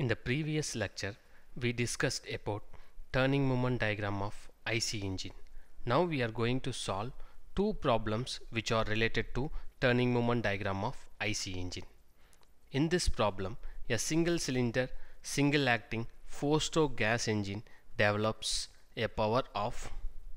the previous lecture, we discussed about turning moment diagram of IC engine. Now we are going to solve two problems which are related to turning moment diagram of IC engine. In this problem, a single cylinder, single acting 4-stroke gas engine develops a power of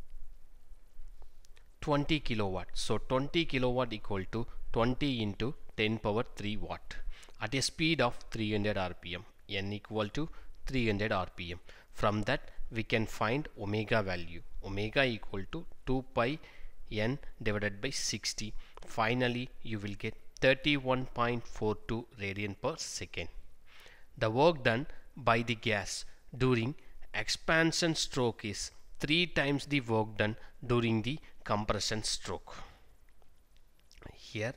20 kilowatt. So 20 kilowatt equal to 20 into 10 power 3 watt at a speed of 300 rpm. N equal to 300 rpm. From that we can find omega value. Omega equal to 2 pi n divided by 60. Finally you will get 31.42 radian per second. The work done by the gas during expansion stroke is 3 times the work done during the compression stroke. Here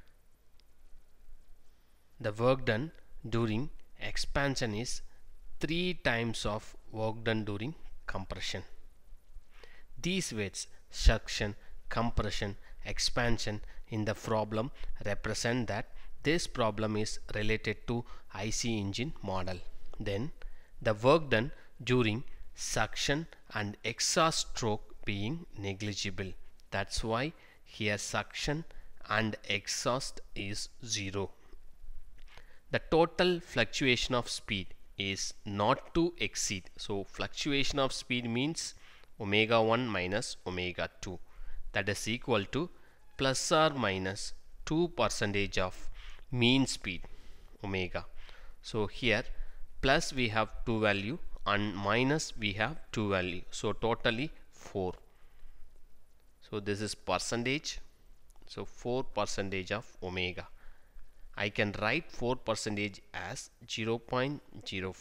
the work done during expansion is 3 times of work done during compression. These weights, suction, compression, expansion, in the problem represent that this problem is related to IC engine model. Then the work done during suction and exhaust stroke being negligible. That's why here suction and exhaust is 0. The total fluctuation of speed is not to exceed. So fluctuation of speed means omega 1 minus omega 2, that is equal to plus or minus 2% of mean speed omega. So here plus we have 2 value and minus we have 2 value, so totally 4. So this is percentage, so 4% of omega. I can write 4% as 0.04.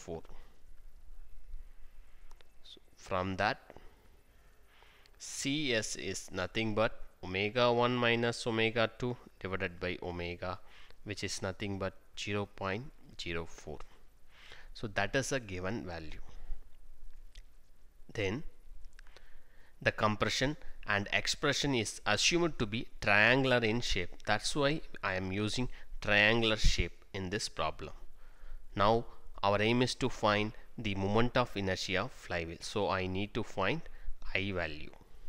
So from that CS is nothing but omega 1 minus omega 2 divided by omega, which is nothing but 0.04. So that is a given value. Then the compression and expression is assumed to be triangular in shape. That's why I am using triangular shape in this problem. Now our aim is to find the moment of inertia of flywheel. So I need to find I value.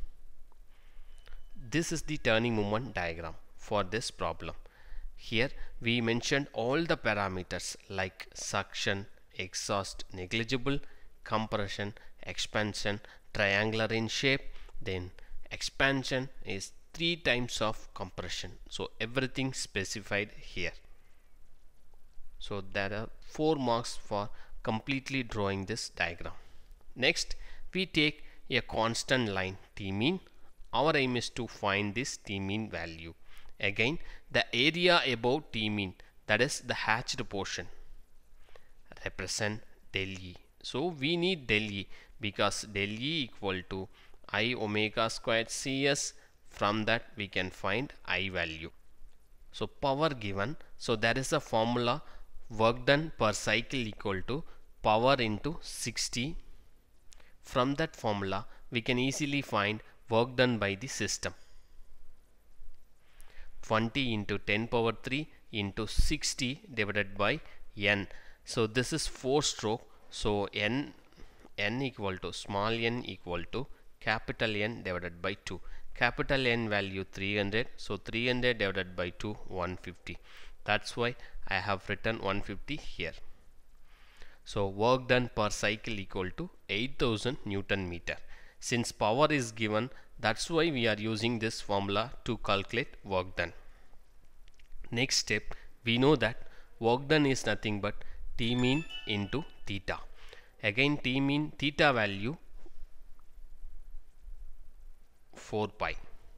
This is the turning moment diagram for this problem. Here we mentioned all the parameters like suction, exhaust negligible, compression, expansion triangular in shape, then expansion is 3 times of compression. So everything specified here. So there are 4 marks for completely drawing this diagram. Next we take a constant line T mean. Our aim is to find this T mean value. Again the area above T mean, that is the hatched portion, represent del E. So we need del E because del E equal to I omega squared CS. From that we can find I value. So power given, so there is a formula work done per cycle equal to power into 60. From that formula we can easily find work done by the system. 20 into 10 power 3 into 60 divided by N. So this is 4 stroke. So N equal to small n equal to capital N divided by 2. Capital N value 300. So 300 divided by 2, 150. That's why I have written 150 here. So work done per cycle equal to 8000 Newton meter. Since power is given, that's why we are using this formula to calculate work done. Next step, we know that work done is nothing but T mean into theta. Again T mean theta value 4 pi.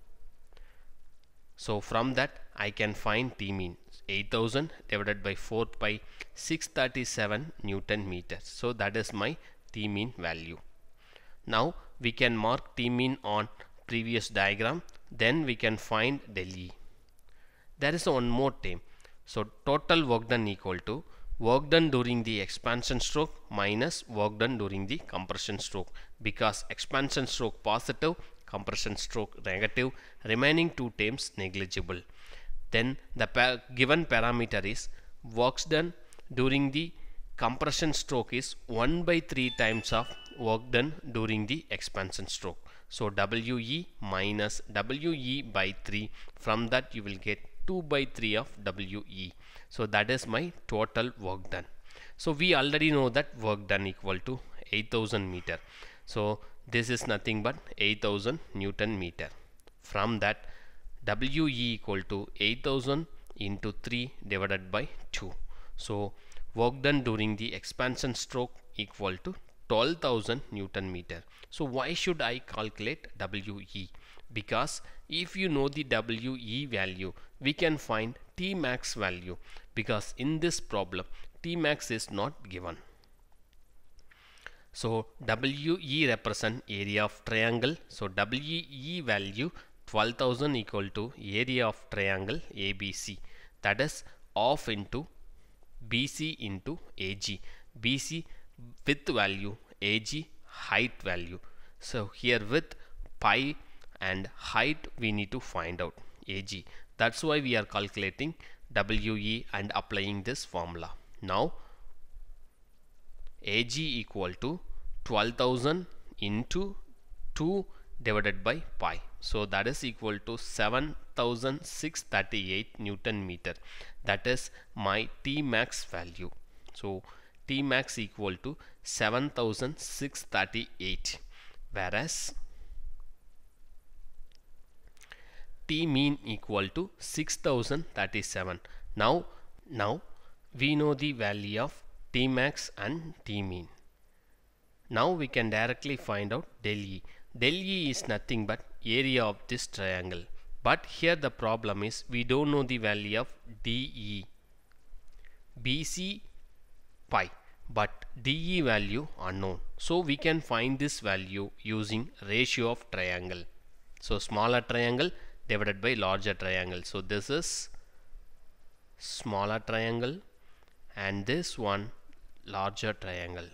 So from that I can find T mean 8000 divided by 4 pi, 637 Newton meters. So that is my T mean value. Now we can mark T mean on previous diagram, then we can find del E. There is one more term. So total work done equal to work done during the expansion stroke minus work done during the compression stroke, because expansion stroke positive, compression stroke negative, remaining 2 terms negligible. Then the given parameter is works done during the compression stroke is 1 by 3 times of work done during the expansion stroke. So WE minus WE by 3, from that you will get 2 by 3 of WE. So that is my total work done. So we already know that work done equal to 8000 meter. So this is nothing but 8000 Newton meter. From that WE equal to 8000 into 3 divided by 2. So work done during the expansion stroke equal to 12,000 Newton meter. So why should I calculate WE? Because if you know the WE value, we can find T max value, because in this problem T max is not given. So WE represent area of triangle. So WE value 12,000 equal to area of triangle ABC, that is half into BC into AG. BC width value, AG height value. So here width pi and height we need to find out AG. That's why we are calculating WE and applying this formula. Now AG equal to 12,000 into 2 divided by pi. So that is equal to 7,638 Newton meter. That is my T max value. So T max equal to 7,638, whereas T mean equal to 6,037. Now we know the value of T max and T mean. Now we can directly find out del E. Del E is nothing but area of this triangle. But here the problem is we don't know the value of DE. BC pi, but DE value unknown. So we can find this value using ratio of triangle. So smaller triangle divided by larger triangle. So this is smaller triangle and this one larger triangle.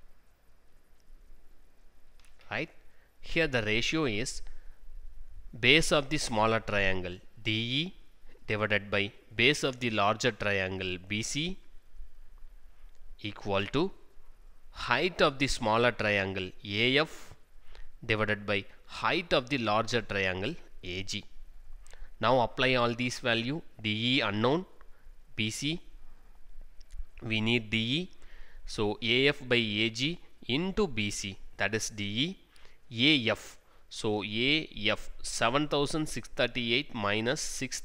Right? Here the ratio is base of the smaller triangle DE divided by base of the larger triangle BC equal to height of the smaller triangle AF divided by height of the larger triangle AG. Now apply all these value. DE unknown, BC we need DE, so AF by AG into BC, that is DE, AF. So AF 7,638 minus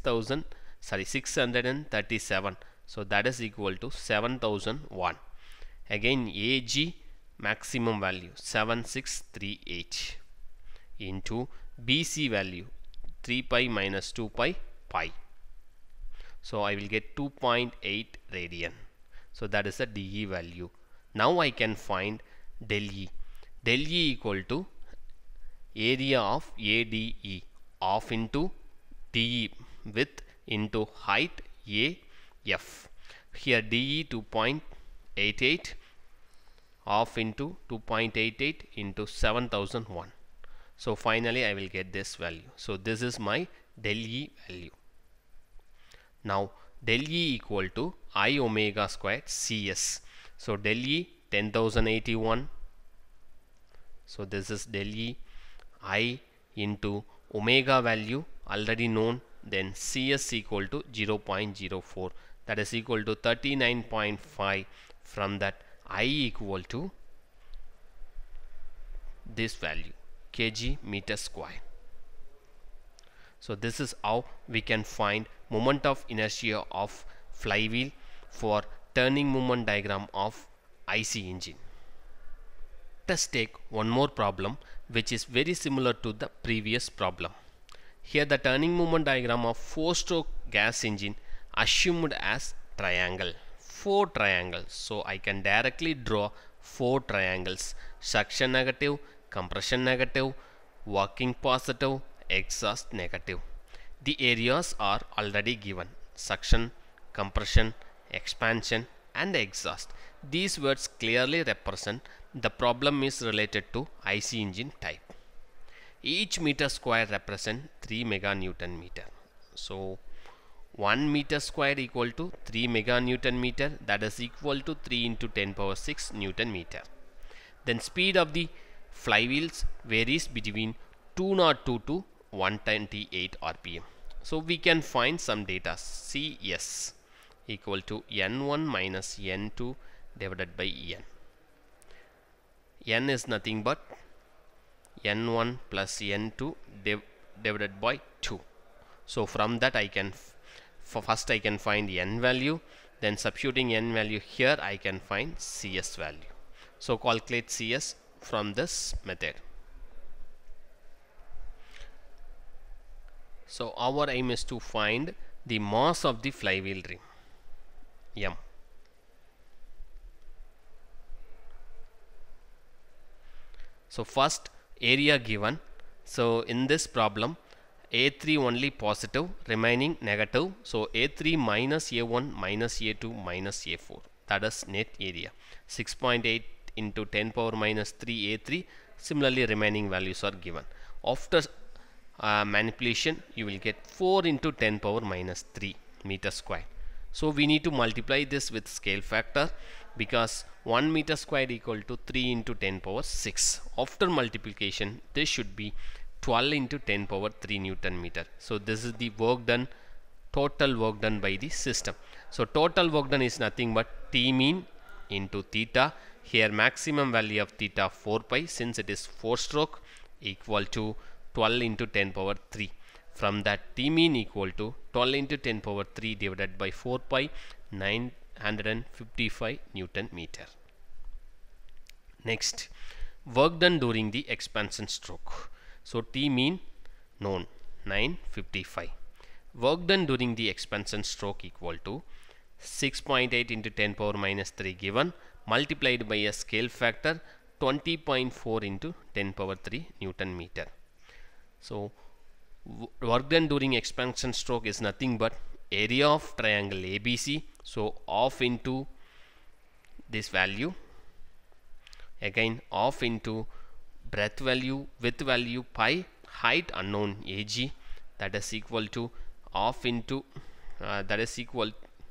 637. So that is equal to 7,001. Again AG maximum value 7638 into BC value 3 pi minus 2 pi pi. So I will get 2.8 radian. So that is the DE value. Now I can find del E. Del E equal to area of ADE, half into DE width into height AF. Here DE 2.88, half into 2.88 into 7,001. So finally I will get this value. So this is my del E value. Now del E equal to I omega squared CS. So del E 10,081. So this is del E I into omega value already known, then CS equal to 0.04, that is equal to 39.5. From that I equal to this value kg meter square. So this is how we can find moment of inertia of flywheel for turning moment diagram of IC engine. Let us take one more problem which is very similar to the previous problem. Here the turning moment diagram of 4-stroke gas engine assumed as triangle, 4 triangles. So I can directly draw 4 triangles: suction negative, compression negative, working positive, exhaust negative. The areas are already given: suction, compression, expansion and exhaust. These words clearly represent the problem is related to IC engine type. Each meter square represents 3 mega Newton meter. So 1 meter square equal to 3 mega Newton meter, that is equal to 3 into 10 power 6 Newton meter. Then speed of the flywheels varies between 202 to 128 rpm. So we can find some data. Cs equal to n1 minus n2 divided by n. N is nothing but n1 plus n2 divided by 2. So from that I can first I can find n value, then substituting n value here I can find Cs value. So calculate Cs from this method. So our aim is to find the mass of the flywheel ring, m. So first area given. So in this problem A3 only positive, remaining negative. So A3 minus A1 minus A2 minus A4, that is net area. 6.8 into 10 power minus 3 A3. Similarly remaining values are given. After manipulation you will get 4 into 10 power minus 3 meter square. So we need to multiply this with scale factor, because 1 meter square equal to 3 into 10 power 6. After multiplication this should be 12 into 10 power 3 Newton meter. So this is the work done, total work done by the system. So total work done is nothing but T mean into theta. Here maximum value of theta 4 pi, since it is 4 stroke, equal to 12 into 10 power 3. From that T mean equal to 12 into 10 power 3 divided by 4 pi, 955 Newton meter. Next, work done during the expansion stroke. So T mean known, 955. Work done during the expansion stroke equal to 6.8 into 10 power minus 3 given, multiplied by a scale factor 20.4 into 10 power 3 Newton meter. So work done during expansion stroke is nothing but area of triangle ABC. So half into this value, again half into breadth value, width value pi, height unknown AG, that is equal to half into that is equal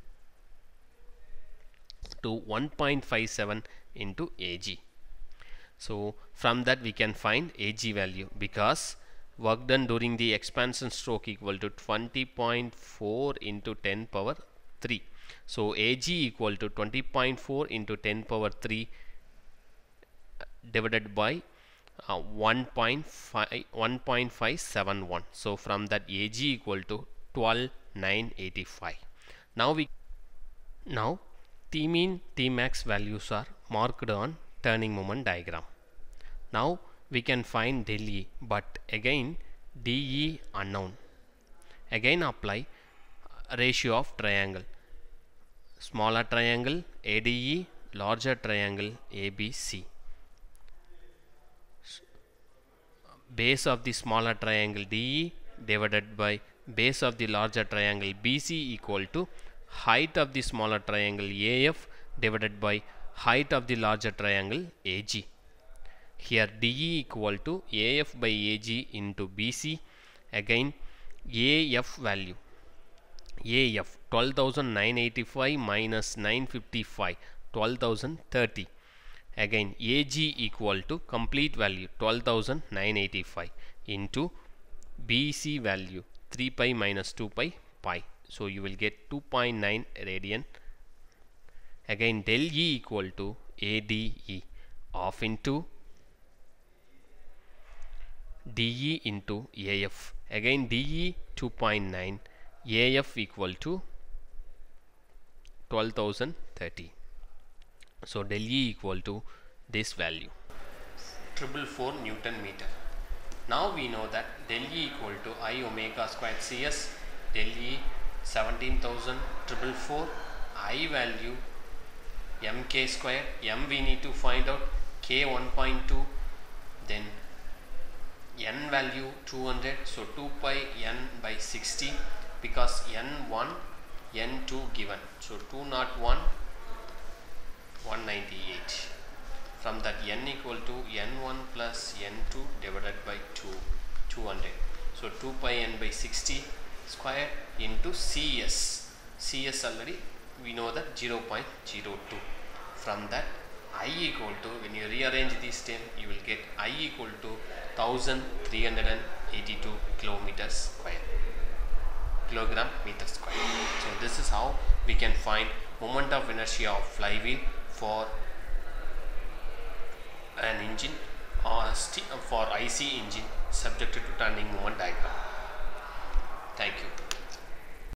to 1.57 into AG. So from that we can find AG value, because work done during the expansion stroke equal to 20.4 into 10 power 3. So AG equal to 20.4 into 10 power 3 divided by 1.571. So from that AG equal to 12,985. Now T mean, T max values are marked on turning moment diagram. Now we can find del E, but again DE unknown. Again apply ratio of triangle. Smaller triangle ADE, larger triangle ABC. Base of the smaller triangle DE divided by base of the larger triangle BC equal to height of the smaller triangle AF divided by height of the larger triangle AG. Here DE equal to AF by AG into BC. Again AF value, AF 12,985 minus 955, 12,030. Again AG equal to complete value 12,985 into BC value 3 pi minus 2 pi pi. So you will get 2.9 radian. Again del E equal to ADE, half into DE into AF. Again DE 2.9, AF equal to 12,030. So del E equal to this value, 444 Newton meter. Now we know that del E equal to I omega squared CS, del E 17,444, I value mk square, m we need to find out, k 1.2, then n value 200, so 2 pi n by 60, because n1 n2 given, so 201 198. From that n equal to n1 plus n2 divided by 2, 200. So 2 pi n by 60, square into CS. CS already we know that 0.02. From that I equal to, when you rearrange this term, you will get I equal to 1382 kilometers square, kilogram meter square. So this is how we can find moment of inertia of flywheel for an engine or for IC engine subjected to turning moment diagram. Thank you.